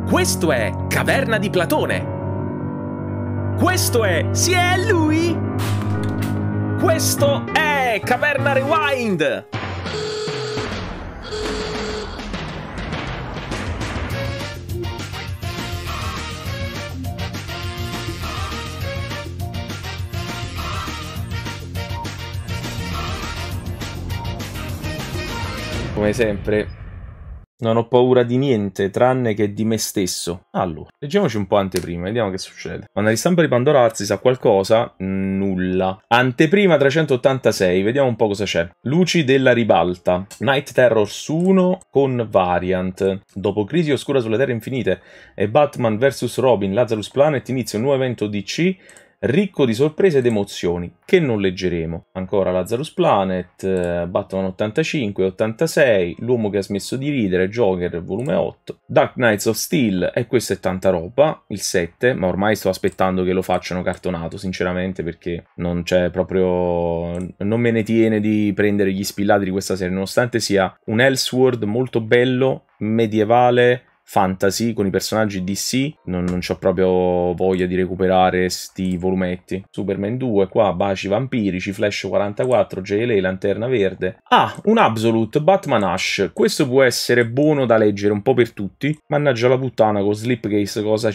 Questo è Caverna di Platone. Questo è Sì, è lui. Questo è Caverna Rewind. Come sempre, non ho paura di niente tranne che di me stesso. Allora, leggiamoci un po' anteprima, vediamo che succede. Quando la ristampa di Pandora Art si sa qualcosa? Nulla. Anteprima 386, vediamo un po' cosa c'è. Luci della ribalta. Night Terrors 1 con Variant. Dopo Crisi Oscura sulle Terre Infinite e Batman vs Robin, Lazarus Planet inizia un nuovo evento DC ricco di sorprese ed emozioni, che non leggeremo. Ancora Lazarus Planet, Batman 85, 86, L'uomo che ha smesso di ridere, Joker, volume 8, Dark Knights of Steel, e questa è tanta roba, il 7, ma ormai sto aspettando che lo facciano cartonato, sinceramente, perché non c'è proprio... non me ne tiene di prendere gli spillati di questa serie, nonostante sia un Elseworld molto bello, medievale, fantasy, con i personaggi DC, non c'ho proprio voglia di recuperare sti volumetti. Superman 2, qua, baci vampirici, Flash 44, JLA, Lanterna Verde. Ah, un Absolute, Batman Ash. Questo può essere buono da leggere un po' per tutti. Mannaggia la puttana, con Slipcase cosa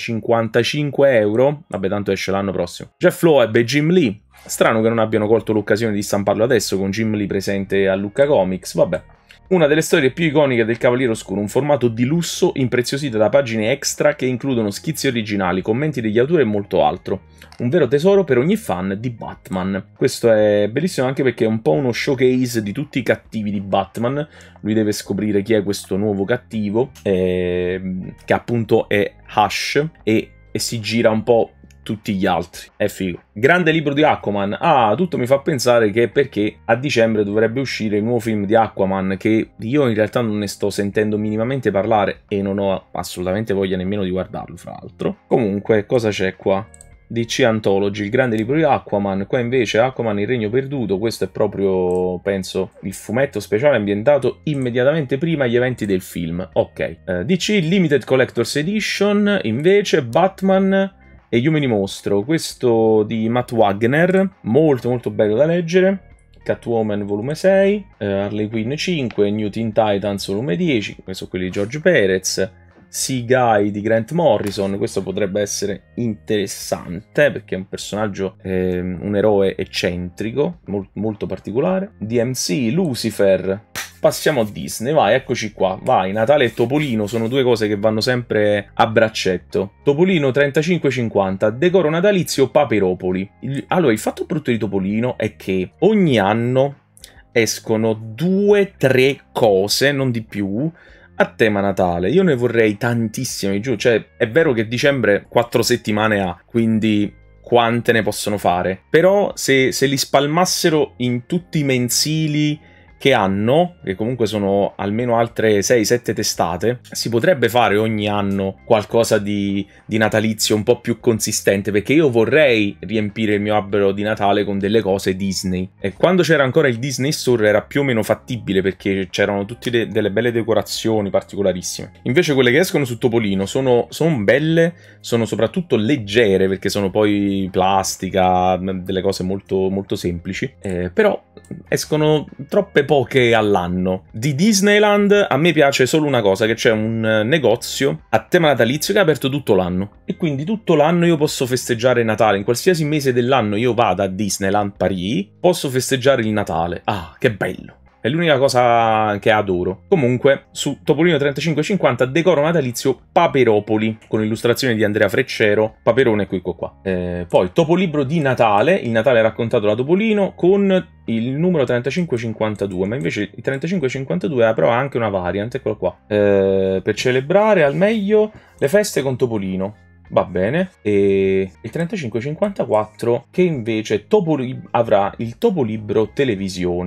55 euro. Vabbè, tanto esce l'anno prossimo. Jeff Loeb e Jim Lee. Strano che non abbiano colto l'occasione di stamparlo adesso, con Jim Lee presente a Lucca Comics, vabbè. Una delle storie più iconiche del Cavaliere Oscuro, un formato di lusso impreziosito da pagine extra che includono schizzi originali, commenti degli autori e molto altro. Un vero tesoro per ogni fan di Batman. Questo è bellissimo anche perché è un po' uno showcase di tutti i cattivi di Batman. Lui deve scoprire chi è questo nuovo cattivo, che appunto è Hush, e si gira un po' tutti gli altri. È figo. Grande libro di Aquaman. Ah, tutto mi fa pensare che perché a dicembre dovrebbe uscire il nuovo film di Aquaman, che io in realtà non ne sto sentendo minimamente parlare e non ho assolutamente voglia nemmeno di guardarlo, fra l'altro. Comunque, cosa c'è qua? DC Anthology, il grande libro di Aquaman. Qua invece Aquaman il regno perduto. Questo è proprio, penso, il fumetto speciale ambientato immediatamente prima agli eventi del film. Ok. DC Limited Collector's Edition, invece Batman e Gli Uomini Mostro, questo di Matt Wagner, molto molto bello da leggere. Catwoman volume 6, Harley Quinn 5, New Teen Titans volume 10, questo quelli di George Perez, Sea Guy di Grant Morrison. Questo potrebbe essere interessante perché è un personaggio, un eroe eccentrico, molto particolare. DMC, Lucifer. Passiamo a Disney, vai, eccoci qua, vai, Natale e Topolino sono due cose che vanno sempre a braccetto. Topolino 35,50, decoro natalizio Paperopoli. Allora, il fatto brutto di Topolino è che ogni anno escono 2-3 cose, non di più, a tema Natale. Io ne vorrei tantissime, giù, cioè è vero che dicembre 4 settimane ha, quindi quante ne possono fare? Però se li spalmassero in tutti i mensili che hanno, che comunque sono almeno altre 6-7 testate, si potrebbe fare ogni anno qualcosa di natalizio un po' più consistente, perché io vorrei riempire il mio albero di Natale con delle cose Disney. E quando c'era ancora il Disney Store era più o meno fattibile, perché c'erano tutte delle belle decorazioni particolarissime. Invece quelle che escono su Topolino sono belle, sono soprattutto leggere, perché sono poi plastica, delle cose molto, molto semplici, però escono troppe poche all'anno. Di Disneyland a me piace solo una cosa, che c'è un negozio a tema natalizio che è aperto tutto l'anno, e quindi tutto l'anno io posso festeggiare Natale. In qualsiasi mese dell'anno io vada a Disneyland Paris, posso festeggiare il Natale. Ah, che bello! È l'unica cosa che adoro. Comunque, su Topolino 35,50 decoro natalizio Paperopoli, con illustrazioni di Andrea Freccero, Paperone qui qua. Poi Topolibro di Natale, il Natale raccontato da Topolino, con il numero 35,52, ma invece il 35,52 ha però anche una variant, eccolo qua, per celebrare al meglio le feste con Topolino. Va bene. E il 35,54 che invece avrà il Topolibro televisione.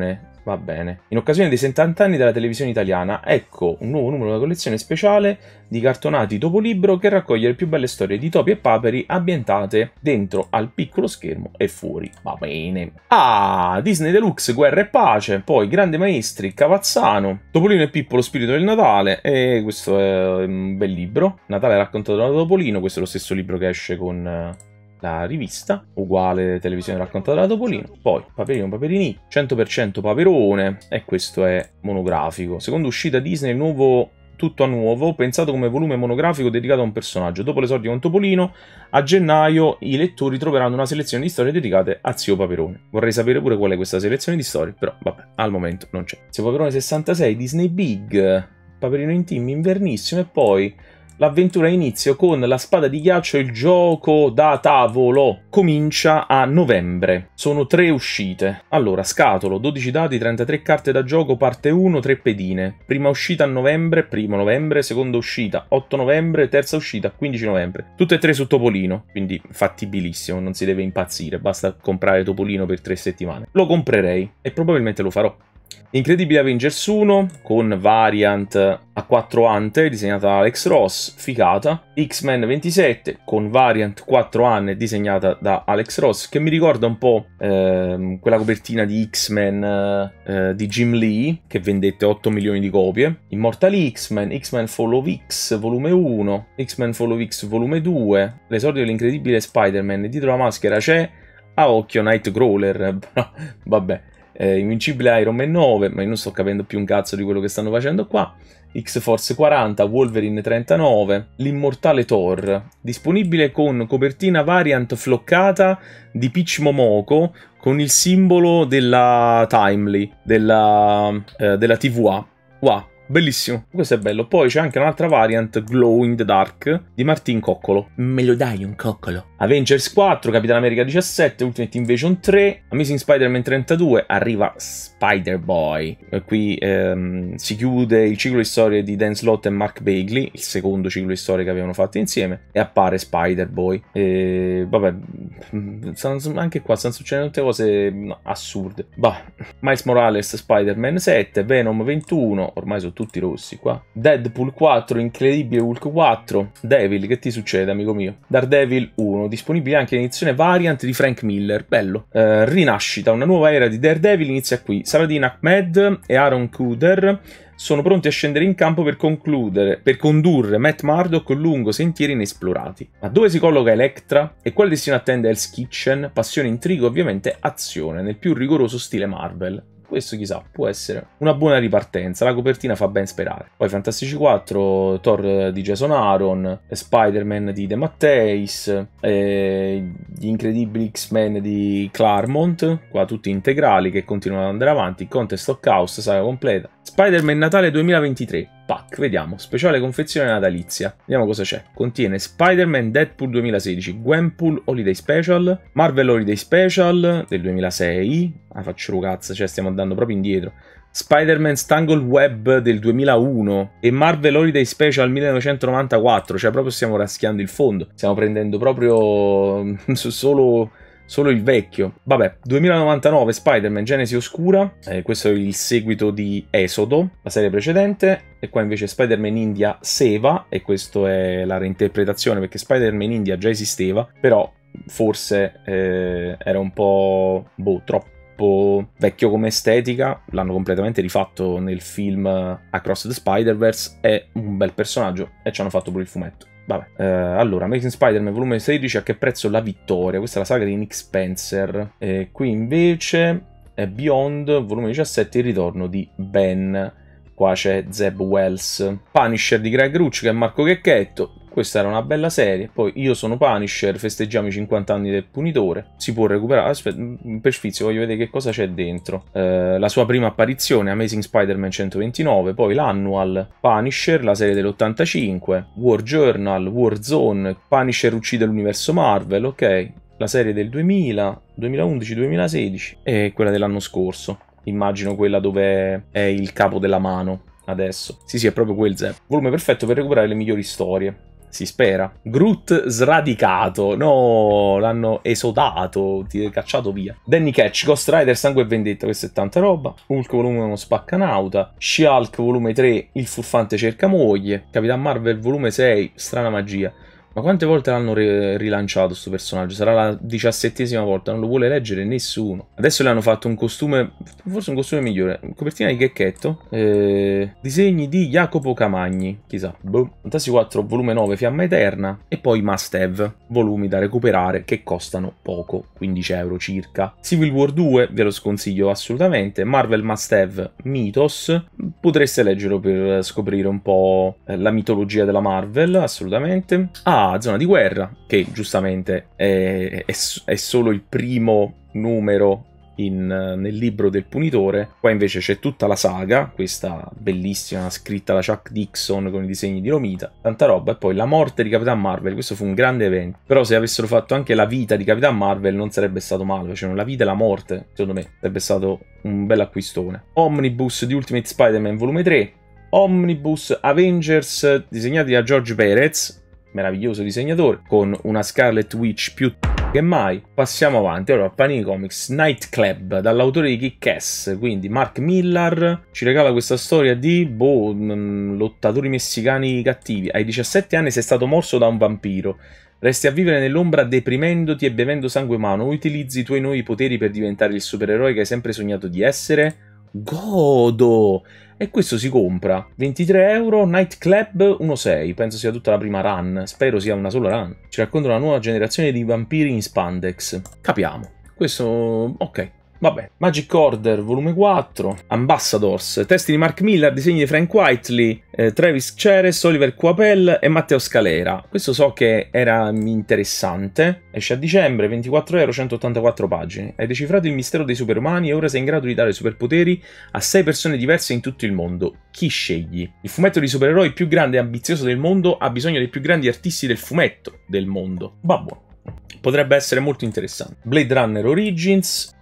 Va bene. In occasione dei 70 anni della televisione italiana, ecco un nuovo numero della collezione speciale di cartonati Topolibro che raccoglie le più belle storie di topi e paperi ambientate dentro al piccolo schermo e fuori. Va bene. Ah, Disney Deluxe, Guerra e Pace, poi Grandi Maestri, Cavazzano, Topolino e Pippo, lo spirito del Natale, e questo è un bel libro. Natale raccontato da Topolino, questo è lo stesso libro che esce con la rivista, uguale televisione raccontata da Topolino. Poi Paperino Paperini, 100% Paperone, e questo è monografico. Seconda uscita Disney, il nuovo Tutto a Nuovo, pensato come volume monografico dedicato a un personaggio. Dopo l'esordio con Topolino, a gennaio i lettori troveranno una selezione di storie dedicate a Zio Paperone. Vorrei sapere pure qual è questa selezione di storie, però vabbè, al momento non c'è. Zio Paperone 66, Disney Big, Paperino in Team, Invernissimo, e poi l'avventura inizia con La Spada di Ghiaccio, il gioco da tavolo. Comincia a novembre. Sono 3 uscite. Allora, scatolo, 12 dadi, 33 carte da gioco, parte 1, 3 pedine. Prima uscita a novembre, 1 novembre, seconda uscita 8 novembre, terza uscita 15 novembre. Tutte e 3 su Topolino, quindi fattibilissimo, non si deve impazzire, basta comprare Topolino per 3 settimane. Lo comprerei e probabilmente lo farò. Incredibile Avengers 1 con variant a 4 ante disegnata da Alex Ross, figata. X-Men 27 con variant 4 anni disegnata da Alex Ross, che mi ricorda un po' quella copertina di X-Men di Jim Lee che vendette 8 milioni di copie. Immortali X-Men, X-Men Fall of X volume 1, X-Men Fall of X volume 2, l'esordio dell'incredibile Spider-Man, dietro la maschera c'è a occhio Nightcrawler, vabbè. Invincibile Iron Man 9, ma io non sto capendo più un cazzo di quello che stanno facendo qua. X-Force 40, Wolverine 39, l'immortale Thor, disponibile con copertina variant floccata di Peach Momoko con il simbolo della Timely, della TVA. Wow, bellissimo, questo è bello. Poi c'è anche un'altra variant Glow in the Dark di Martin Coccolo. Me lo dai un coccolo? Avengers 4, Capitan America 17, Ultimate Invasion 3, Amazing Spider-Man 32, arriva Spider-Boy. Qui si chiude il ciclo di storie di Dan Slott e Mark Bagley, il secondo ciclo di storie che avevano fatto insieme, e appare Spider-Boy. Vabbè, anche qua stanno succedendo tutte cose assurde. Bah, Miles Morales, Spider-Man 7, Venom 21, ormai sono tutti rossi qua. Deadpool 4, Incredibile Hulk 4, Devil, che ti succede amico mio? Daredevil 1, disponibile anche in edizione variant di Frank Miller, bello. Rinascita, una nuova era di Daredevil inizia qui. Saladin Ahmed e Aaron Kuder sono pronti a scendere in campo per condurre Matt Murdock lungo sentieri inesplorati. Ma dove si colloca Elektra? E quale destino attende Hell's Kitchen? Passione, intrigo, ovviamente azione, nel più rigoroso stile Marvel. Questo chissà, può essere una buona ripartenza, la copertina fa ben sperare. Poi Fantastici 4, Thor di Jason Aaron, Spider-Man di De Matteis, gli incredibili X-Men di Claremont, qua tutti integrali che continuano ad andare avanti, Contest of Chaos, saga completa. Spider-Man Natale 2023, pack, vediamo, speciale confezione natalizia, vediamo cosa c'è. Contiene Spider-Man Deadpool 2016, Gwenpool Holiday Special, Marvel Holiday Special del 2006, faccio cazzo, cioè stiamo andando proprio indietro, Spider-Man Tangled Web del 2001 e Marvel Holiday Special 1994, cioè proprio stiamo raschiando il fondo, stiamo prendendo proprio solo il vecchio. Vabbè, 2099 Spider-Man Genesi Oscura, questo è il seguito di Esodo, la serie precedente, e qua invece Spider-Man India Seva, e questa è la reinterpretazione perché Spider-Man India già esisteva, però forse era un po' troppo vecchio come estetica, l'hanno completamente rifatto nel film Across the Spider-Verse, è un bel personaggio e ci hanno fatto pure il fumetto. Vabbè, allora, Amazing Spider-Man volume 16, a che prezzo la vittoria? Questa è la saga di Nick Spencer. Qui invece è Beyond, volume 17, il ritorno di Ben. Qua c'è Zeb Wells. Punisher di Greg Rucci, che è Marco Checchetto. Questa era una bella serie. Poi Io sono Punisher, festeggiamo i 50 anni del Punitore. Si può recuperare. Aspetta, per sfizio voglio vedere che cosa c'è dentro. La sua prima apparizione, Amazing Spider-Man 129. Poi l'Annual, Punisher, la serie dell'85. War Journal, Warzone, Punisher uccide l'universo Marvel, ok. La serie del 2000, 2011, 2016 e quella dell'anno scorso. Immagino quella dove è il capo della mano adesso. Sì, è proprio quel Zeb. Volume perfetto per recuperare le migliori storie. Si spera. Groot sradicato. No, l'hanno esodato, cacciato via. Danny Ketch, Ghost Rider, Sangue e Vendetta, questa è tanta roba. Hulk volume 1, Spaccanauta. She-Hulk volume 3, Il furfante cerca moglie. Capitan Marvel volume 6, Strana magia. Ma quante volte l'hanno rilanciato sto personaggio? Sarà la 17ª volta, non lo vuole leggere nessuno. Adesso le hanno fatto un costume, forse un costume migliore. Copertina di Checchetto. Disegni di Jacopo Camagni, chissà. Boh. Fantasy 4 volume 9, Fiamma Eterna. E poi Must Have, volumi da recuperare che costano poco, 15 euro circa. Civil War 2, ve lo sconsiglio assolutamente. Marvel Must Have, Mythos. Potreste leggerlo per scoprire un po' la mitologia della Marvel, assolutamente. Zona di guerra, che giustamente è solo il primo numero nel libro del Punitore. Qua invece c'è tutta la saga, questa bellissima, scritta da Chuck Dixon con i disegni di Romita, tanta roba. E poi la morte di Capitan Marvel, questo fu un grande evento. Però se avessero fatto anche la vita di Capitan Marvel non sarebbe stato male, facevano la vita e la morte, secondo me sarebbe stato un bel acquistone. Omnibus di Ultimate Spider-Man volume 3, Omnibus Avengers disegnati da George Perez, meraviglioso disegnatore, con una Scarlet Witch più che mai. Passiamo avanti. Allora, Panini Comics Night Club, dall'autore di Kick-Ass, quindi Mark Millar, ci regala questa storia di lottatori messicani cattivi. Ai 17 anni sei stato morso da un vampiro. Resti a vivere nell'ombra deprimendoti e bevendo sangue umano. Utilizzi i tuoi nuovi poteri per diventare il supereroe che hai sempre sognato di essere. Godo! E questo si compra 23 euro. Night Club 1.6, penso sia tutta la prima run, spero sia una sola run. Ci racconta una nuova generazione di vampiri in spandex. Capiamo, questo ok. Vabbè, Magic Order, volume 4, Ambassadors, testi di Mark Millar, disegni di Frank Whiteley, Travis Ceres, Oliver Coipel e Matteo Scalera. Questo so che era interessante. Esce a dicembre, 24 euro, 184 pagine. Hai decifrato il mistero dei superumani e ora sei in grado di dare superpoteri a 6 persone diverse in tutto il mondo. Chi scegli? Il fumetto di supereroi più grande e ambizioso del mondo ha bisogno dei più grandi artisti del fumetto del mondo. Vabbè. Potrebbe essere molto interessante. Blade Runner Origins.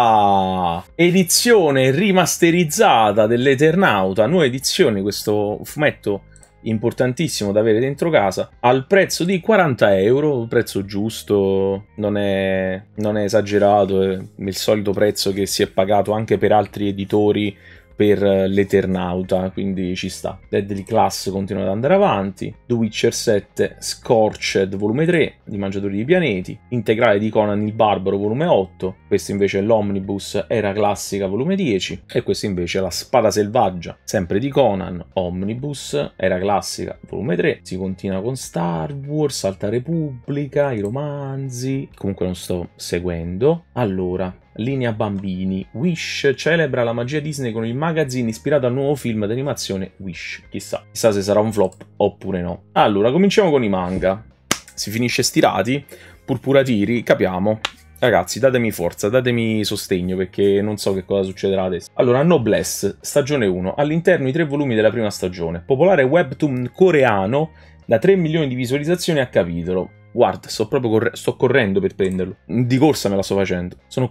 Edizione rimasterizzata dell'Eternauta. Nuova edizione, questo fumetto importantissimo da avere dentro casa, al prezzo di 40 euro, prezzo giusto, non è esagerato, è il solito prezzo che si è pagato anche per altri editori per l'Eternauta, quindi ci sta. Deadly Class continua ad andare avanti. The Witcher 7, Scorched volume 3, di Mangiatori di Pianeti, integrale di Conan il Barbaro volume 8, questo invece è l'Omnibus Era Classica volume 10, e questo invece è la Spada Selvaggia, sempre di Conan, Omnibus Era Classica volume 3. Si continua con Star Wars, Alta Repubblica, i romanzi, comunque non sto seguendo. Allora, linea bambini. Wish celebra la magia Disney con il magazine ispirato al nuovo film d'animazione Wish. Chissà se sarà un flop oppure no. Allora, cominciamo con i manga. Si finisce stirati, purpuratiri, capiamo. Ragazzi, datemi forza, datemi sostegno, perché non so che cosa succederà adesso. Allora, Noblesse, stagione 1. All'interno i 3 volumi della prima stagione. Popolare webtoon coreano da 3 milioni di visualizzazioni a capitolo. Guarda, sto correndo per prenderlo. Di corsa me la sto facendo. Sono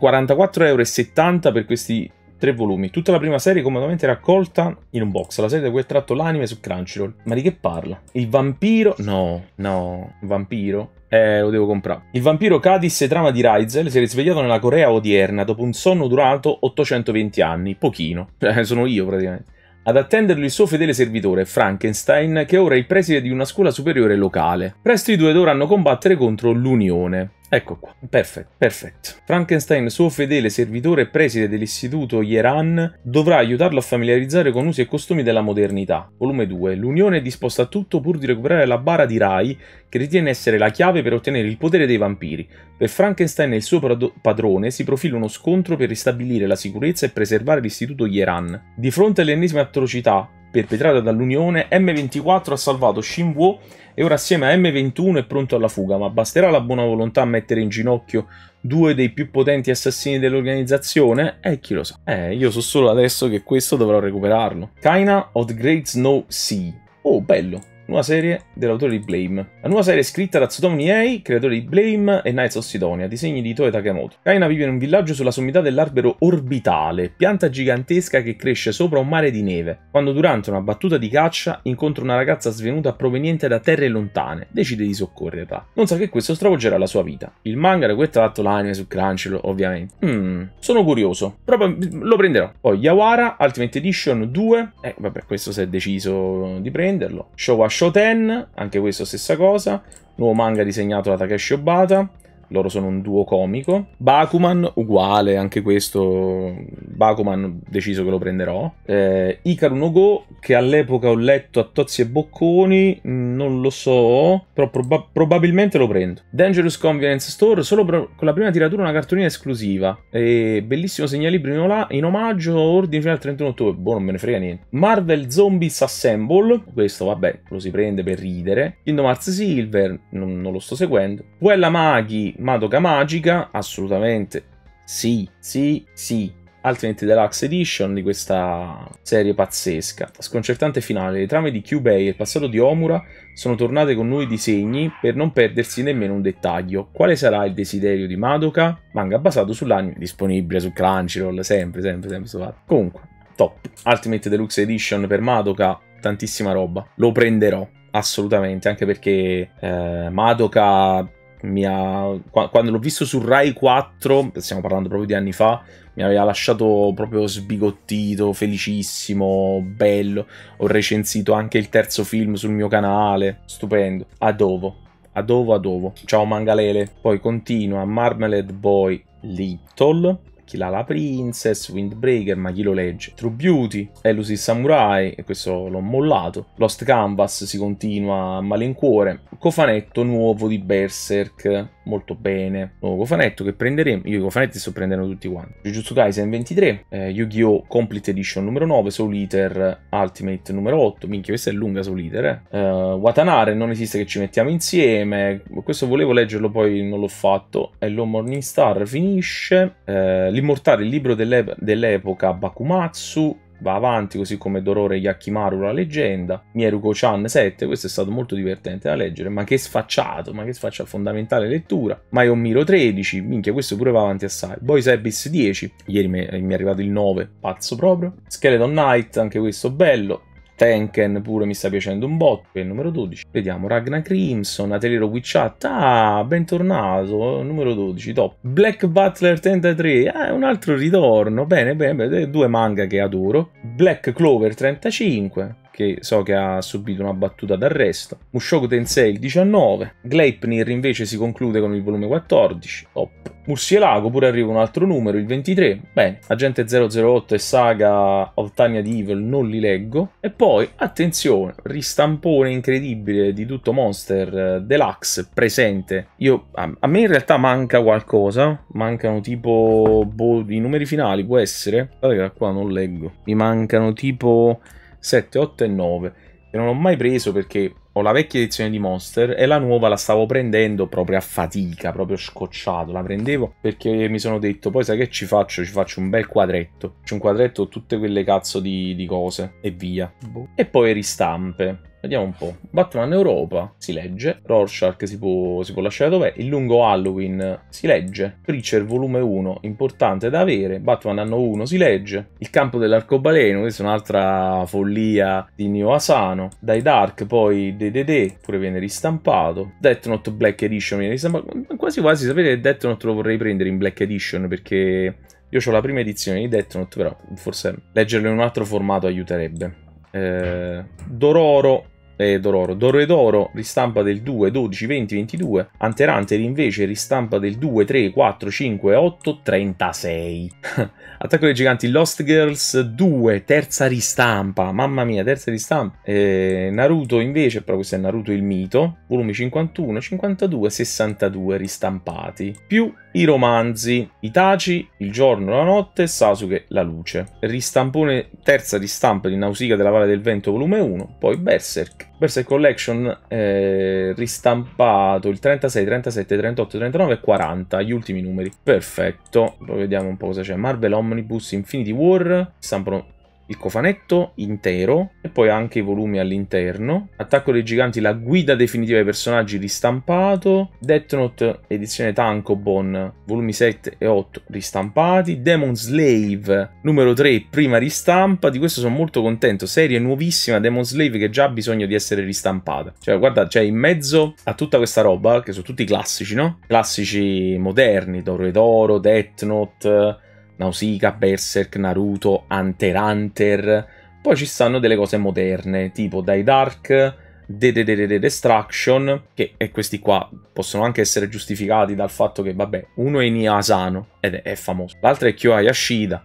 44,70 € per questi 3 volumi. Tutta la prima serie comodamente raccolta in un box. La serie da cui è tratto l'anime su Crunchyroll. Ma di che parla? Il vampiro... No, vampiro... lo devo comprare. Il vampiro Cadis e trama di Raizel si è risvegliato nella Corea odierna dopo un sonno durato 820 anni. Pochino. Sono io praticamente. Ad attenderlo il suo fedele servitore, Frankenstein, che ora è il preside di una scuola superiore locale. Presto i due dovranno combattere contro l'Unione. Ecco qua, perfetto. Frankenstein, suo fedele servitore e preside dell'istituto Yeran, dovrà aiutarlo a familiarizzare con usi e costumi della modernità. Volume 2. L'Unione è disposta a tutto pur di recuperare la bara di Rai, che ritiene essere la chiave per ottenere il potere dei vampiri. Per Frankenstein e il suo padrone si profila uno scontro per ristabilire la sicurezza e preservare l'istituto Yeran. Di fronte alle ennesime atrocità perpetrata dall'Unione, M24 ha salvato Shinwo e ora assieme a M21 è pronto alla fuga, ma basterà la buona volontà a mettere in ginocchio 2 dei più potenti assassini dell'organizzazione? Chi lo sa. Io so solo adesso che questo dovrò recuperarlo. Kaina of the Great Snow Sea. Oh, bello. Nuova serie dell'autore di Blame. La nuova serie è scritta da Tsutomu Ei, creatore di Blame e Knights of Sidonia, disegni di Itoe Takemoto. Kaina vive in un villaggio sulla sommità dell'albero orbitale, pianta gigantesca che cresce sopra un mare di neve. Quando durante una battuta di caccia incontra una ragazza svenuta proveniente da terre lontane, decide di soccorrerla. Non sa che questo stravolgerà la sua vita. Il manga da cui è tratto l'anime su Crunchyroll, ovviamente. Sono curioso, proprio lo prenderò. Poi Yawara Ultimate Edition 2, vabbè, questo si è deciso di prenderlo. Showa Shoten, anche questo stessa cosa. Nuovo manga disegnato da Takeshi Obata. Loro sono un duo comico. Bakuman, uguale, anche questo. Bakuman, deciso che lo prenderò. Hikaru no Go, che all'epoca ho letto a Tozzi e Bocconi, non lo so, però probabilmente lo prendo. Dangerous Convenience Store, solo con la prima tiratura una cartolina esclusiva. Bellissimo segnalibro in omaggio, ordine fino al 31 ottobre. Boh, non me ne frega niente. Marvel Zombies Assemble, questo vabbè, lo si prende per ridere. Kingdom Hearts Silver, non lo sto seguendo. Puella Magi, Madoka Magica, assolutamente sì. Ultimate Deluxe Edition di questa serie pazzesca. Sconcertante finale, le trame di Kyubei e il passato di Omura sono tornate con nuovi disegni per non perdersi nemmeno un dettaglio. Quale sarà il desiderio di Madoka? Manga basato sull'anime, disponibile su Crunchyroll, sempre comunque, top. Ultimate Deluxe Edition per Madoka, tantissima roba, lo prenderò assolutamente, anche perché Madoka quando l'ho visto su Rai 4, stiamo parlando proprio di anni fa, mi aveva lasciato proprio sbigottito, felicissimo, bello. Ho recensito anche il terzo film sul mio canale, stupendo. Adovo. Ciao Mangalele. Poi continua Marmalade Boy Little, Kilala Princess, Windbreaker, ma chi lo legge? True Beauty, Elusive Samurai, e questo l'ho mollato. Lost Canvas si continua a malincuore. Cofanetto nuovo di Berserk, molto bene. Nuovo cofanetto che prenderemo. Io i cofanetti sto prendendo tutti quanti. Jujutsu Kaisen 23, Yu-Gi-Oh! Complete Edition numero 9, Soul Eater Ultimate numero 8. Minchia, questa è lunga Soul Eater, Watanare, non esiste che ci mettiamo insieme. Questo volevo leggerlo, poi non l'ho fatto. E lo Morningstar finisce. L'Immortale, il libro dell'epoca Bakumatsu, va avanti, così come Dorore Yakimaru, la leggenda. Mieruko-chan 7, questo è stato molto divertente da leggere, ma che sfacciato, fondamentale lettura. Mayomiro 13, minchia, questo pure va avanti assai. Boys Abyss 10, ieri mi è arrivato il 9, pazzo proprio. Skeleton Knight, anche questo bello. Tenken pure mi sta piacendo un botto, è il numero 12. Vediamo, Ragna Crimson, Ateliero Witchat, bentornato, numero 12, top. Black Butler 33, un altro ritorno, bene, due manga che adoro. Black Clover 35, che so che ha subito una battuta d'arresto. Mushoku Tensei il 19, Gleipnir invece si conclude con il volume 14, top. Murcielago pure arriva un altro numero, il 23, bene. Agente 008 e Saga of Tanya the Evil non li leggo. E poi, attenzione, ristampone incredibile di tutto Monster Deluxe presente. A me in realtà manca qualcosa, mancano tipo, i numeri finali, può essere? Guardate che qua non leggo, mi mancano tipo 7, 8 e 9, che non ho mai preso perché ho la vecchia edizione di Monster e la nuova la stavo prendendo proprio a fatica, proprio scocciato. La prendevo perché mi sono detto, poi sai che ci faccio? Ci faccio un bel quadretto. C'è un quadretto con tutte quelle cazzo di cose e via. E poi ristampe. Vediamo un po'. Batman Europa si legge. Rorschach si può lasciare dov'è. Il lungo Halloween si legge. Preacher volume 1, importante da avere. Batman anno 1 si legge. Il campo dell'arcobaleno, questa è un'altra follia di Nio Asano. Dai Dark poi DDD pure viene ristampato. Death Note Black Edition viene ristampato. Quasi quasi sapete che Death Note lo vorrei prendere in Black Edition, perché io ho la prima edizione di Death Note, però forse leggerlo in un altro formato aiuterebbe. Dororo Doro, ristampa del 2, 12, 20, 22. Hunter x Hunter invece ristampa del 2, 3, 4, 5, 8, 36. Attacco dei Giganti Lost Girls 2, terza ristampa, mamma mia, terza ristampa. Naruto invece, però questo è Naruto il mito, volumi 51, 52, 62 ristampati, più i romanzi Itachi, Il giorno, la notte, Sasuke, la luce. Ristampone, terza ristampa di Nausicaa della Valle del Vento volume 1, poi Berserk Collection, ristampato il 36, 37, 38, 39 e 40, gli ultimi numeri. Perfetto, poi vediamo un po' cosa c'è. Marvel Omnibus Infinity War, stampano il cofanetto intero e poi anche i volumi all'interno. Attacco dei giganti, la guida definitiva dei personaggi ristampato. Death Note edizione Tankobon, volumi 7 e 8 ristampati. Demon Slave numero 3, prima ristampa. Di questo sono molto contento, serie nuovissima Demon Slave che già ha bisogno di essere ristampata. Cioè guarda, c'è in mezzo a tutta questa roba, che sono tutti classici, no? Classici moderni, Dorohedoro, Death Note, Nausicaa, Berserk, Naruto, Hunter x Hunter. Poi ci stanno delle cose moderne, tipo Dai Dark, Destruction, che e questi qua possono anche essere giustificati dal fatto che, vabbè, uno è Nia Asano ed è famoso, l'altro è Kyoa Yashida,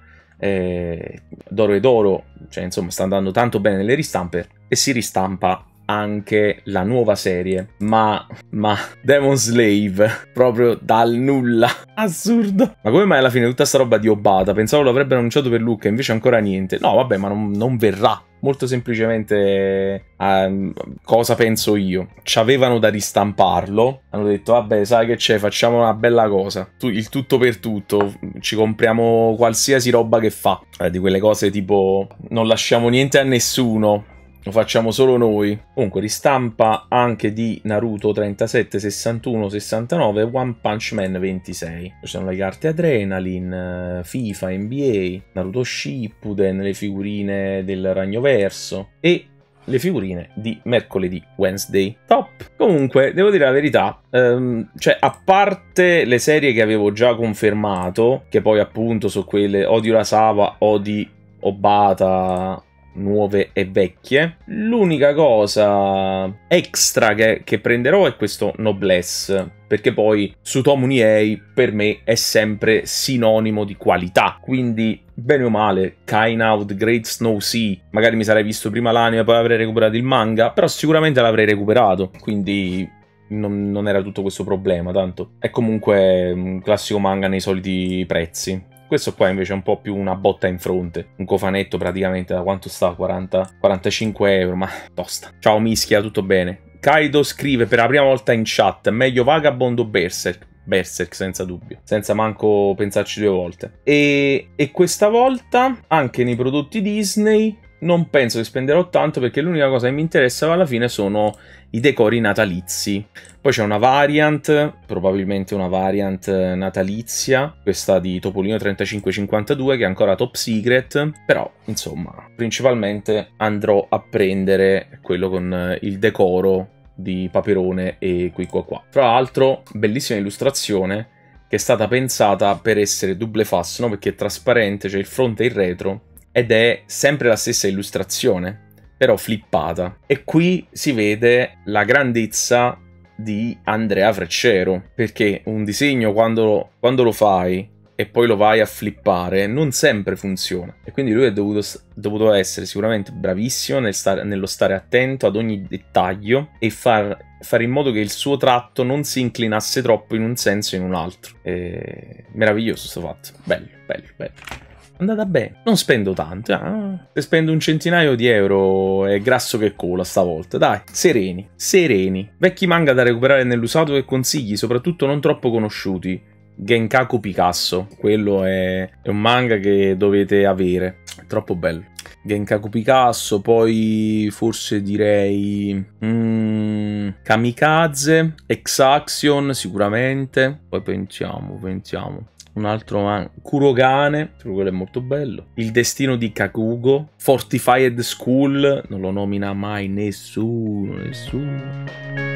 Dorohedoro, cioè insomma sta andando tanto bene nelle ristampe e si ristampa anche la nuova serie, ma Demon Slave proprio dal nulla, assurdo. Ma come mai alla fine tutta sta roba di Obata? Pensavo l'avrebbero annunciato per Luca, invece ancora niente. No vabbè, ma non verrà. Molto semplicemente cosa penso io? C'avevano da ristamparlo, hanno detto vabbè, sai che c'è, facciamo una bella cosa, il tutto per tutto, ci compriamo qualsiasi roba che fa, di quelle cose tipo non lasciamo niente a nessuno, lo facciamo solo noi. Comunque ristampa anche di Naruto 37, 61, 69 e One Punch Man 26. Ci sono le carte Adrenaline, FIFA, NBA, Naruto Shippuden, le figurine del Ragnoverso e le figurine di mercoledì, Wednesday. Top! Comunque, devo dire la verità, cioè, a parte le serie che avevo già confermato, che poi appunto sono quelle o di Urasawa o di Obata, nuove e vecchie, l'unica cosa extra che prenderò è questo Noblesse, perché poi Tsutomu Niei per me è sempre sinonimo di qualità, quindi bene o male Kind Out, Great Snow Sea, magari mi sarei visto prima l'anime poi avrei recuperato il manga, però sicuramente l'avrei recuperato, quindi non era tutto questo problema, tanto è comunque un classico manga nei soliti prezzi. Questo qua invece è un po' più una botta in fronte. Un cofanetto praticamente da quanto sta? 45 euro, ma tosta. Ciao mischia, tutto bene. Kaido scrive per la prima volta in chat: meglio Vagabond o Berserk? Berserk senza dubbio, senza manco pensarci due volte. E questa volta anche nei prodotti Disney non penso che spenderò tanto, perché l'unica cosa che mi interessa alla fine sono i decori natalizi. Poi c'è una variant, probabilmente una variant natalizia, questa di Topolino 3552 che è ancora top secret, però insomma principalmente andrò a prendere quello con il decoro di Paperone e qui qua. Tra l'altro bellissima illustrazione che è stata pensata per essere double face, no? Perché è trasparente, c'è il fronte e il retro ed è sempre la stessa illustrazione, però flippata. E qui si vede la grandezza di Andrea Freccero, perché un disegno quando lo fai e poi lo vai a flippare non sempre funziona, e quindi lui è dovuto essere sicuramente bravissimo nello stare attento ad ogni dettaglio e fare in modo che il suo tratto non si inclinasse troppo in un senso o in un altro. Meraviglioso sto fatto, bello. Andata bene, non spendo tanto, se spendo un centinaio di euro è grasso che cola stavolta, dai, sereni. Vecchi manga da recuperare nell'usato che consigli, soprattutto non troppo conosciuti. Genkaku Picasso, quello è un manga che dovete avere, è troppo bello. Genkaku Picasso, poi forse direi Kamikaze, X-Action sicuramente, poi pensiamo. Un altro Kurogane, quello è molto bello. Il destino di Kakugo. Fortified School, non lo nomina mai nessuno.